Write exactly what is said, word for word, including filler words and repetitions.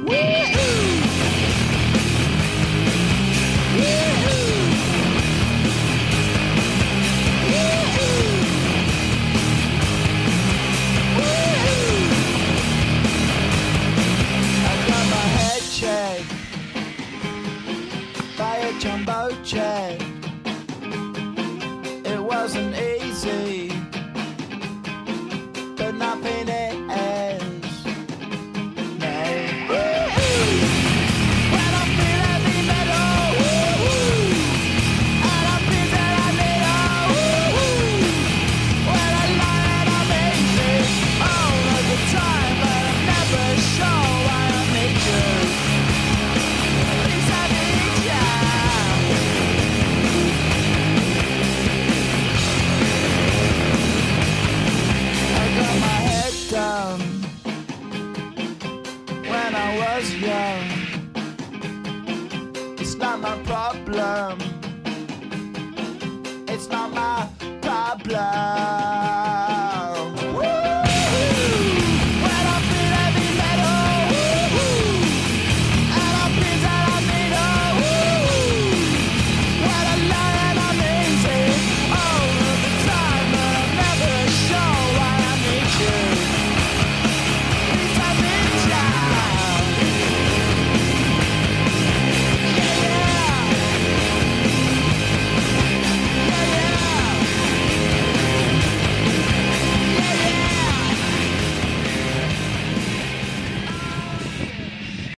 Jumbo jet. It wasn't easy, but nothing is. No. When I feel heavy metal, and I feel that I need a when I lie and I'm easy all of the time, but I'm never sure why I need you. Please I need you. Down when I was young. It's not my problem. It's not my problem.